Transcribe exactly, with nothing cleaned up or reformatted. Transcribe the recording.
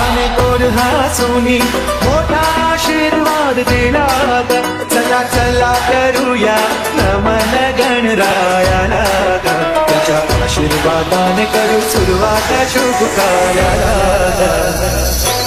आणि गोड हसूनी मोठा आशीर्वाद दिला ग. चला चला करूया नमन गणरायाला ग. त्याच्या आशीर्वादाने करू सुरुवात शुभ कार्याला ग.